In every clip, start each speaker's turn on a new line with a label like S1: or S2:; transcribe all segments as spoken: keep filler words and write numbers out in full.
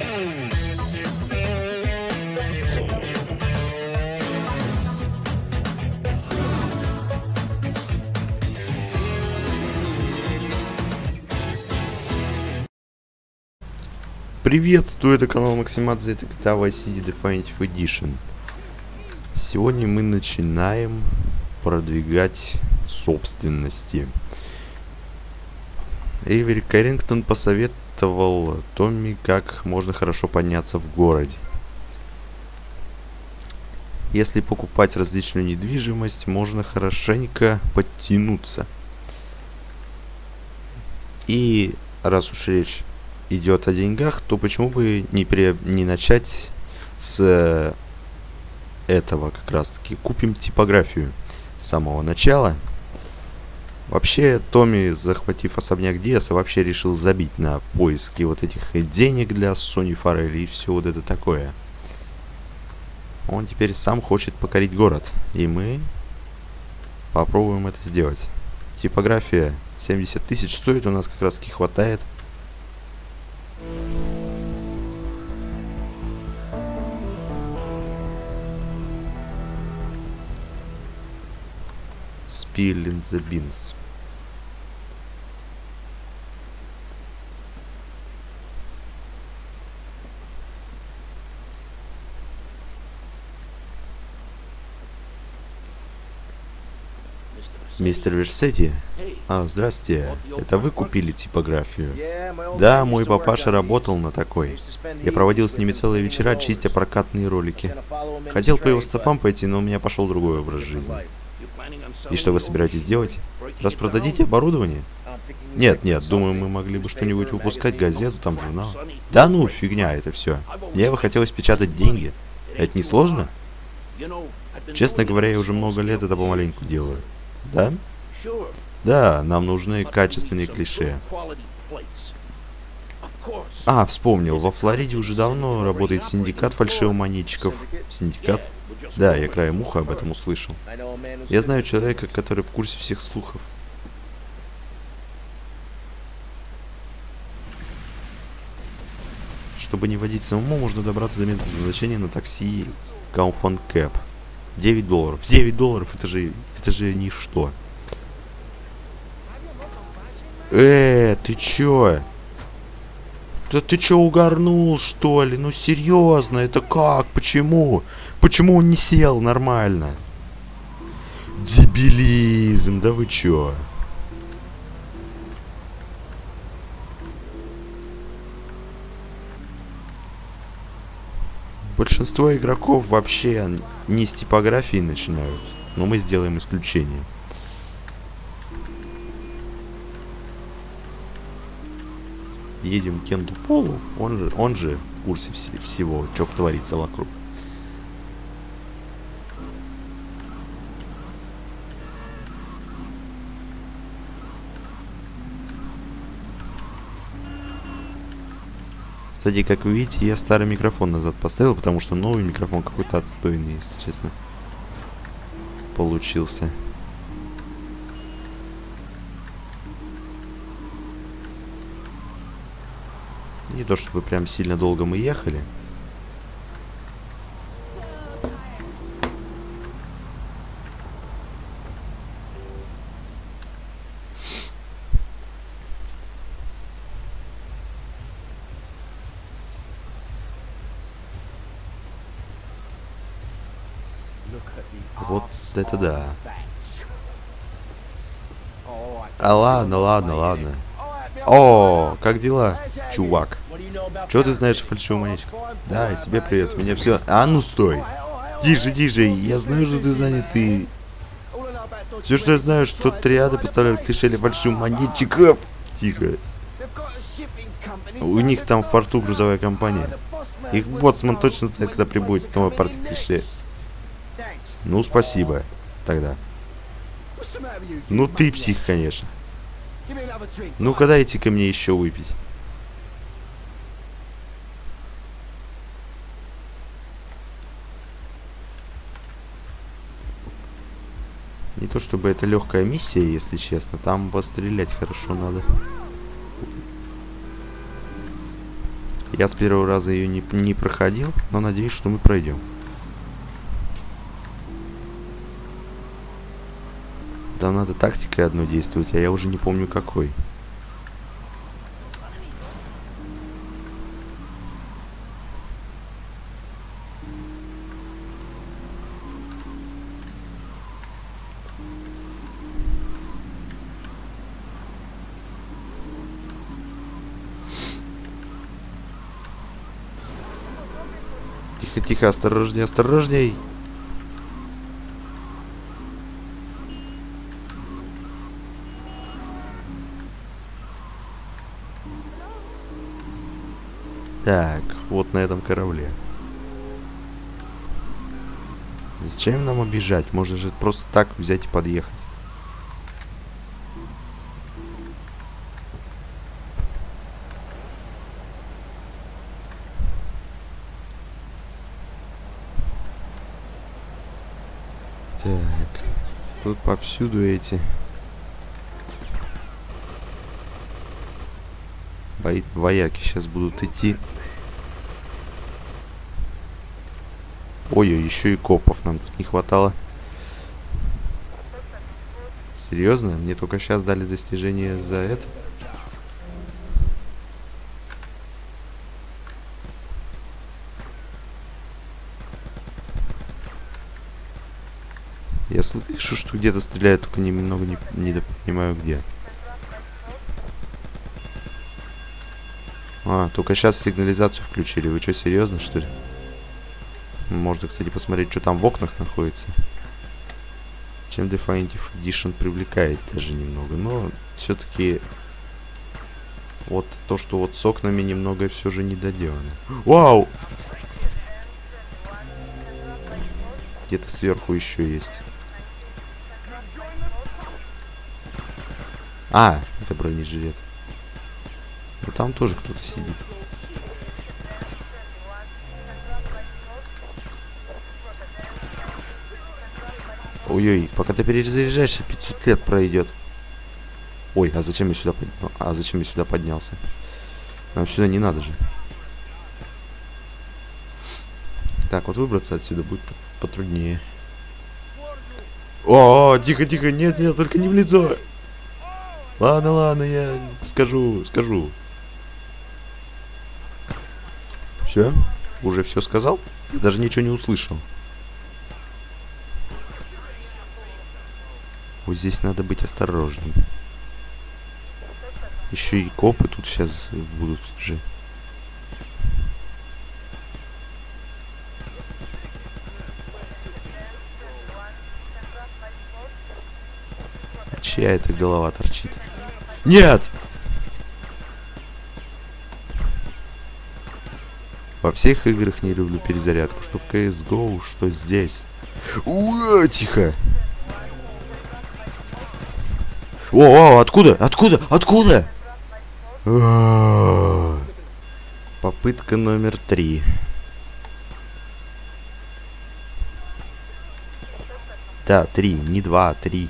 S1: Приветствую, это канал Максимадзе, это джи ти эй Vice City Definitive Edition. Сегодня мы начинаем продвигать собственности. Эйвери Кэррингтон посоветовал Томми, как можно хорошо подняться в городе. Если покупать различную недвижимость, можно хорошенько подтянуться. И раз уж речь идет о деньгах, то почему бы не, при... не начать с этого как раз таки. Купим типографию с самого начала. Вообще, Томми, захватив особняк Диаса, вообще решил забить на поиски вот этих денег для Сони Фаррелли и все вот это такое. Он теперь сам хочет покорить город, и мы попробуем это сделать. Типография семьдесят тысяч стоит, у нас как раз таки хватает. Spilling the beans. Мистер Версетти? А, здрасте. Это вы купили типографию? Да, мой папаша работал на такой. Я проводил с ними целые вечера, чистя прокатные ролики. Хотел по его стопам пойти, но у меня пошел другой образ жизни. И что вы собираетесь делать? Распродадите оборудование? Нет, нет, думаю, мы могли бы что-нибудь выпускать, газету, там журнал. Да ну, фигня это все. Мне бы хотелось печатать деньги. Это не сложно? Честно говоря, я уже много лет это помаленьку делаю. Да? Да, нам нужны качественные клише. А, вспомнил, во Флориде уже давно работает синдикат фальшивомонетчиков. Синдикат? Да, я краем уха об этом услышал. Я знаю человека, который в курсе всех слухов. Чтобы не водить самому, можно добраться до места назначения на такси Kaufman Cab. девять долларов. девять долларов, это же, это же ничто. Э, ты чё? Да ты чё, угорнул, что ли? Ну серьезно, это как? Почему? Почему он не сел нормально? Дебилизм, да вы чё? Большинство игроков вообще не с типографии начинают, но мы сделаем исключение. Едем к Кенту Полу, он же, он же в курсе вс всего, что творится вокруг. Кстати, как вы видите, я старый микрофон назад поставил, потому что новый микрофон какой-то отстойный, если честно, получился. Не то чтобы прям сильно долго мы ехали. Вот это да. А ладно, ладно, ладно. О, как дела, чувак? Что ты знаешь о фальшивомонетчиках? Да, и тебе привет, меня все... А ну стой! Тише, тише, я знаю, что ты занят, и... Все, что я знаю, что триады поставляют клише для фальшивомонетчиков. Тихо. У них там в порту грузовая компания. Их боцман точно знает, когда прибудет новая партия клише. Ну, спасибо. Тогда. Ну, ты псих, конечно. Ну-ка, дайте ко мне еще выпить. Не то чтобы это легкая миссия, если честно. Там пострелять хорошо надо. Я с первого раза ее не, не проходил, но надеюсь, что мы пройдем. Там надо тактикой одной действовать, а я уже не помню какой. Тихо, тихо, осторожней, осторожней. Так, вот на этом корабле. Зачем нам обижать? Можно же просто так взять и подъехать. Так, тут повсюду эти Бо... вояки сейчас будут идти. Ой-ой, еще и копов нам тут не хватало. Серьезно? Мне только сейчас дали достижение за это? Я слышу, что где-то стреляют, только немного не, не понимаю где. А, только сейчас сигнализацию включили. Вы что, серьезно, что ли? Можно, кстати, посмотреть, что там в окнах находится. Чем Definitive Edition привлекает даже немного. Но все-таки вот то, что вот с окнами немного все же не доделано. Вау! Где-то сверху еще есть. А, это бронежилет. Но там тоже кто-то сидит. Ой-ой, пока ты перезаряжаешься, пятьсот лет пройдет. Ой, а зачем я сюда поднялся? А зачем я сюда поднялся? Нам сюда не надо же. Так, вот выбраться отсюда будет потруднее. О, тихо, тихо, нет, нет, только не в лицо. Ладно, ладно, я скажу, скажу. Все? Уже все сказал? Я даже ничего не услышал. Вот здесь надо быть осторожным. Еще и копы тут сейчас будут же. Чья эта голова торчит? Нет! Во всех играх не люблю перезарядку. Что в си эс го, что здесь. Уа, тихо! О, о, откуда? Откуда? Откуда? А-а-а. Попытка номер три. Да, три, не два, а три.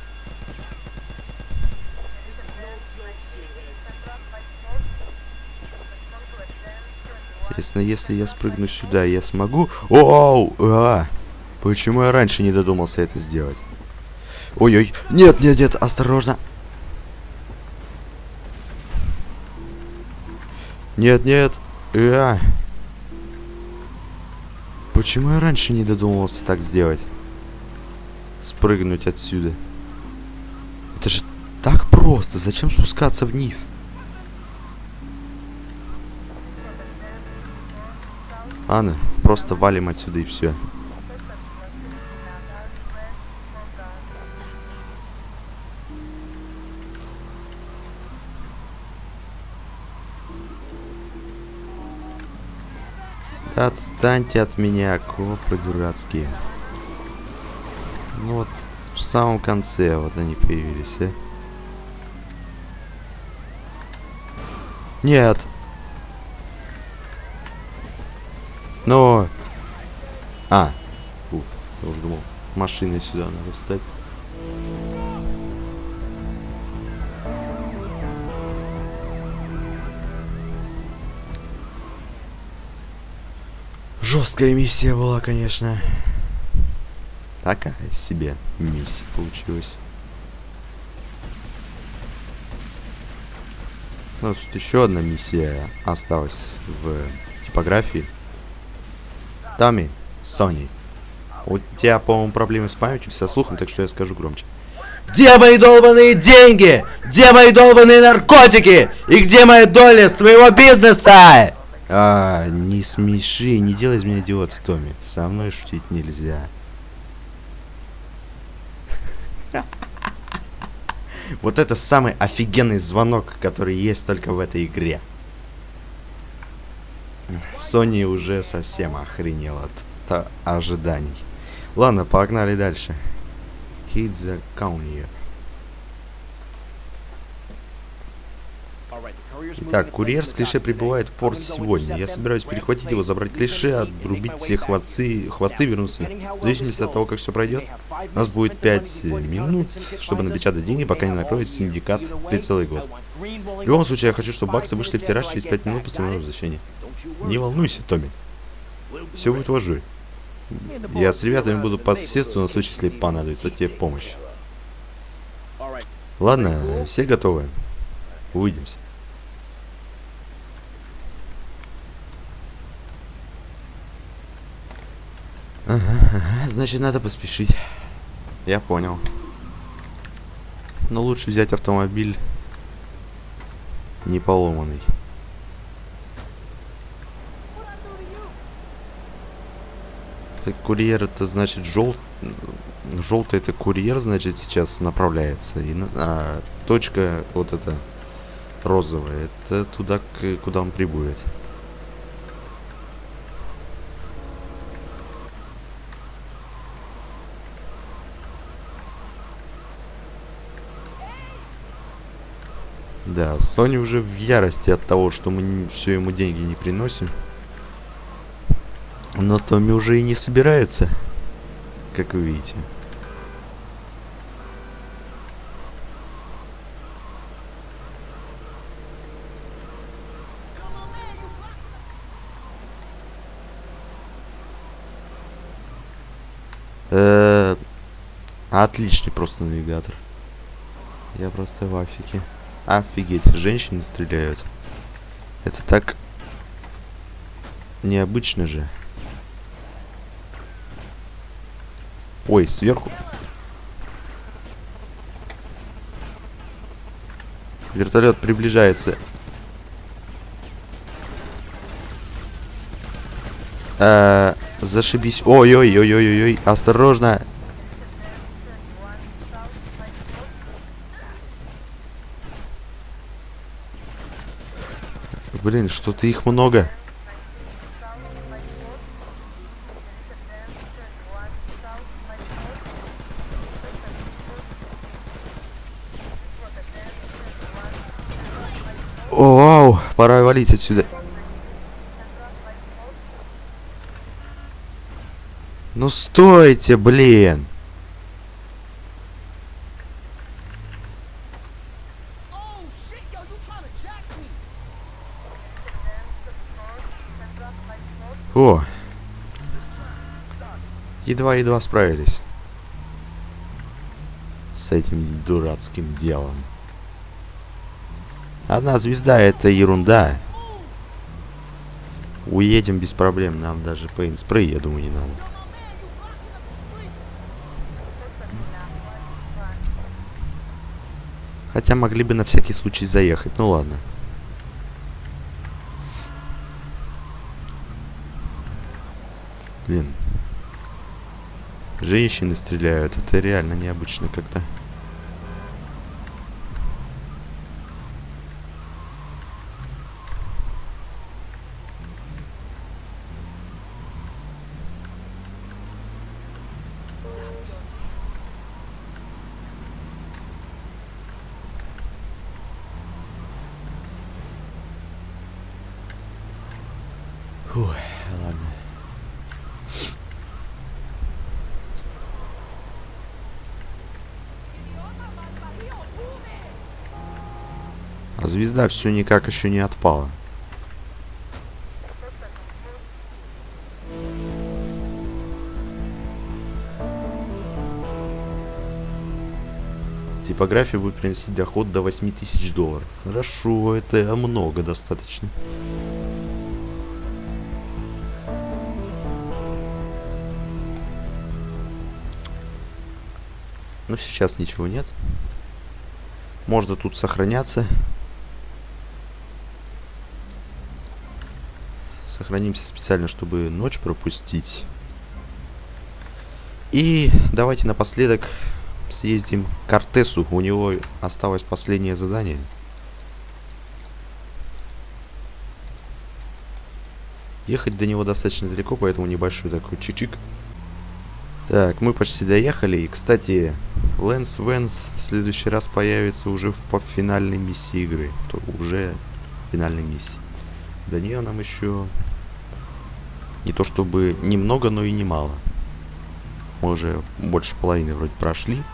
S1: Интересно, если я спрыгну сюда, я смогу... Оу! А! Почему я раньше не додумался это сделать? Ой-ой! Нет, нет, нет! Осторожно! Нет, нет! А! Почему я раньше не додумался так сделать? Спрыгнуть отсюда. Это же так просто! Зачем спускаться вниз? Ладно, просто валим отсюда и все. Да отстаньте от меня, копы дурацкие. Ну вот, в самом конце вот они появились, а? Нет! Но... А! Фу, я уже думал, машиной сюда надо встать. Жесткая миссия была, конечно. Такая себе миссия получилась. Ну, тут еще одна миссия осталась в типографии. Томми, Сони, у тебя, по-моему, проблемы с памятью, со слухом, так что я скажу громче. Где мои долбаные деньги? Где мои долбаные наркотики? И где моя доля с твоего бизнеса? А, не смеши, не делай из меня идиота, Томми. Со мной шутить нельзя. Вот это самый офигенный звонок, который есть только в этой игре. Сони уже совсем охренел от ожиданий. Ладно, погнали дальше. Hit the counter. Итак, курьер с клише прибывает в порт сегодня. Я собираюсь перехватить его, забрать клише, отрубить все хвосты, хвосты, вернуться. В зависимости от того, как все пройдет, у нас будет пять минут, чтобы напечатать деньги, пока не накроет синдикат при целый год. В любом случае, я хочу, чтобы баксы вышли в тираж через пять минут после моего возвращения. Не волнуйся, Томми. Все будет вожжой. Я с ребятами буду по соседству на случай, если понадобится тебе помощь. Ладно, все готовы? Увидимся. Ага, ага, значит, надо поспешить. Я понял. Но лучше взять автомобиль не поломанный. Так, курьер, это значит жел... желтый, это курьер, значит, сейчас направляется. И на... а, точка вот эта розовая, это туда, куда он прибудет. Да, Сони уже в ярости от того, что мы все ему деньги не приносим. Но Томми уже и не собирается, как вы видите. Э-э- отличный просто навигатор. Я просто в афиге. Офигеть, женщины стреляют. Это так необычно же. Ой, сверху. Вертолет приближается. А, зашибись. Ой-ой-ой-ой-ой-ой. Осторожно. Блин, что-то их много. О, вау, пора валить отсюда. Ну стойте, блин. О, едва-едва справились с этим дурацким делом. Одна звезда — это ерунда. Уедем без проблем, нам даже пейнт-спрей, я думаю, не надо. Хотя могли бы на всякий случай заехать, ну ладно. Блин. Женщины стреляют, это реально необычно как-то. Фух, ладно. А звезда все никак еще не отпала. Типография будет приносить доход до восьми тысяч долларов. Хорошо, это много достаточно. Но сейчас ничего нет. Можно тут сохраняться. Сохранимся специально, чтобы ночь пропустить. И давайте напоследок съездим к Артесу. У него осталось последнее задание. Ехать до него достаточно далеко, поэтому небольшой такой чик-чик. Так, мы почти доехали. И, кстати, Лэнс Вэнс в следующий раз появится уже в финальной миссии игры. То уже в финальной миссии. До нее нам еще не то чтобы немного, но и немало. Мы уже больше половины вроде прошли.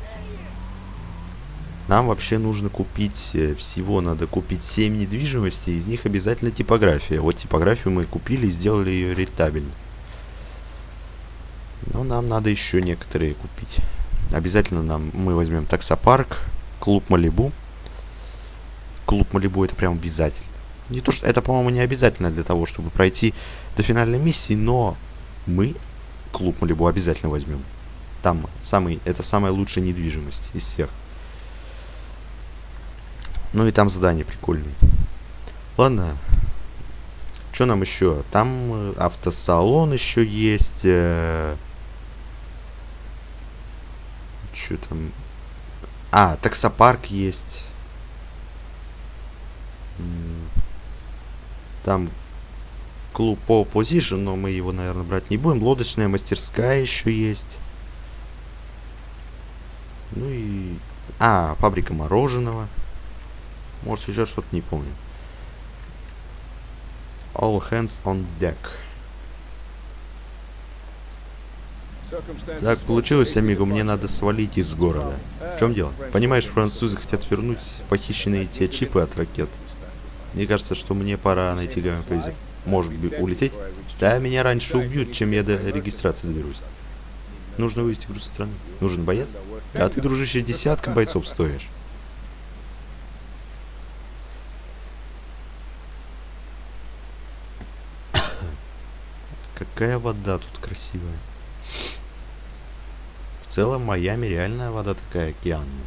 S1: Нам вообще нужно купить, всего надо купить семь недвижимостей, из них обязательно типография. Вот типографию мы купили и сделали ее рентабельной. Но нам надо еще некоторые купить. Обязательно нам мы возьмем таксопарк, клуб Малибу. Клуб Малибу это прям обязательно. Не то, что это, по-моему, не обязательно для того, чтобы пройти до финальной миссии, но мы клуб Малибу обязательно возьмем. Там самый, это самая лучшая недвижимость из всех. Ну и там задания прикольные. Ладно. Что нам еще? Там автосалон еще есть. Э... Что там? А, таксопарк есть. Там клуб по Position, но мы его, наверное, брать не будем. Лодочная мастерская еще есть. Ну и... А, фабрика мороженого. Может, еще что-то, не помню. All hands on deck. Так получилось, амиго, мне надо свалить из города. В чем дело? Понимаешь, французы хотят вернуть похищенные те чипы от ракет. Мне кажется, что мне пора найти гамма-повезет. Может быть, улететь? Да, меня раньше убьют, чем я до регистрации доберусь. Нужно вывести груз со страны. Нужен боец? А ты, дружище, десятка бойцов стоишь. Какая вода тут красивая. В целом, Майами реальная вода такая океанная.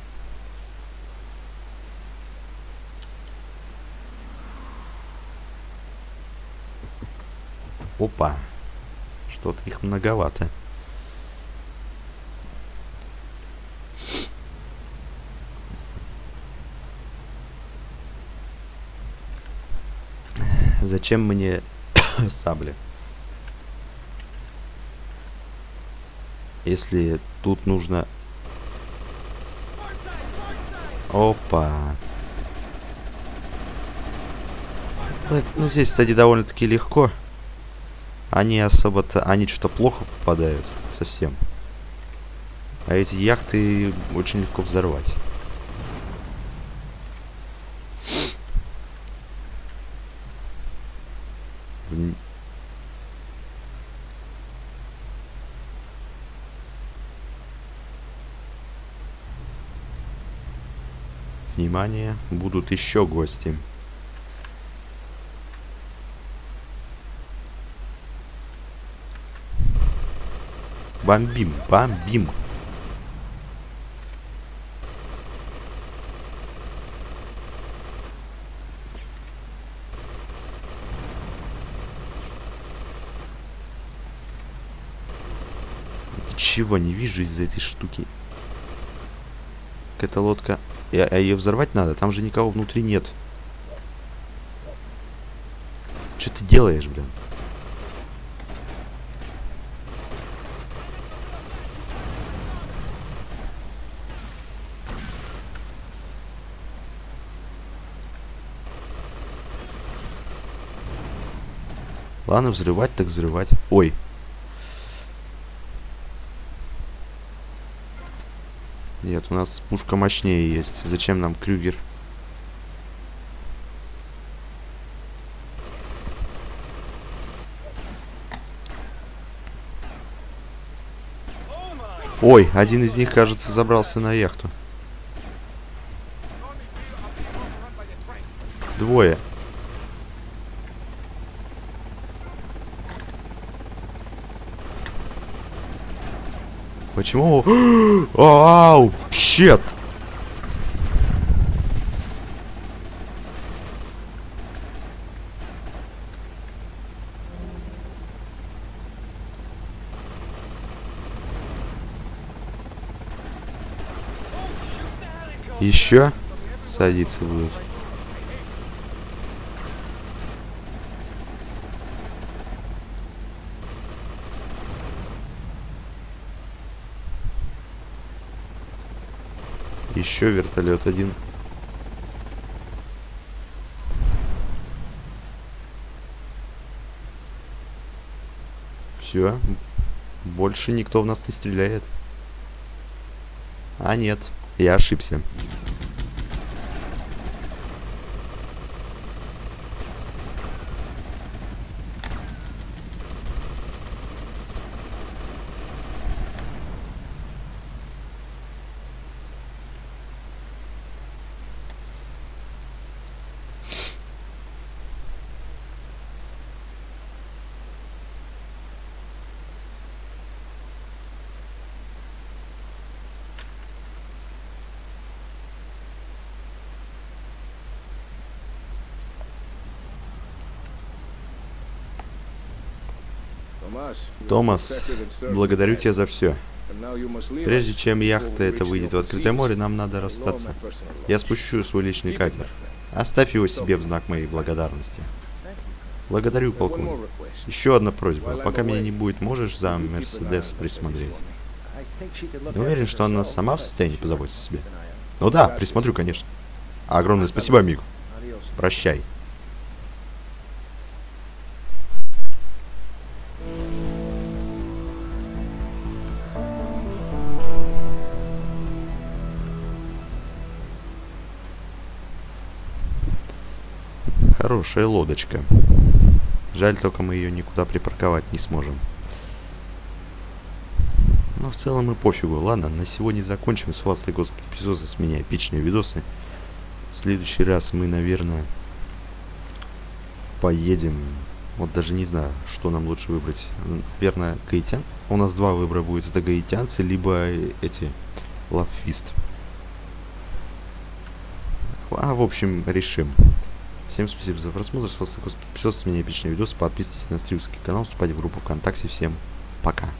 S1: Опа. Что-то их многовато. Зачем мне сабля? Если тут нужно... Опа. Это, ну, здесь, кстати, довольно-таки легко. Они особо-то... Они что-то плохо попадают совсем. А эти яхты очень легко взорвать. Внимание, будут еще гости. Бомбим, бомбим. Ничего не вижу из-за этой штуки. Какая-то лодка. А ее взорвать надо? Там же никого внутри нет. Что ты делаешь, блин? Ладно, взрывать так взрывать. Ой. Нет, у нас пушка мощнее есть. Зачем нам Крюгер? Ой, один из них, кажется, забрался на яхту. двое. Почему? Ау! Щет! Еще садиться будут. Еще вертолет один. Все. Больше никто в нас не стреляет. А нет, я ошибся. Томас, благодарю тебя за все. Прежде чем яхта эта выйдет в открытое море, нам надо расстаться. Я спущу свой личный катер. Оставь его себе в знак моей благодарности. Благодарю, полковник. Еще одна просьба. Пока меня не будет, можешь за Мерседес присмотреть? Не уверен, что она сама в состоянии позаботиться о себе. Ну да, присмотрю, конечно. Огромное спасибо, амиго. Прощай. Хорошая лодочка. Жаль, только мы ее никуда припарковать не сможем. Но в целом и пофигу. Ладно, на сегодня закончим. С вас, Господи, эпизоды, с меня эпичные видосы. В следующий раз мы, наверное, поедем. Вот даже не знаю, что нам лучше выбрать. Наверное, гаитян. У нас два выбора будет. Это гаитянцы, либо эти лавфист. А, в общем, решим. Всем спасибо за просмотр. С вас, Господи, эпизод, с меня эпичный видос. Подписывайтесь на стримский канал, вступайте в группу ВКонтакте. Всем пока.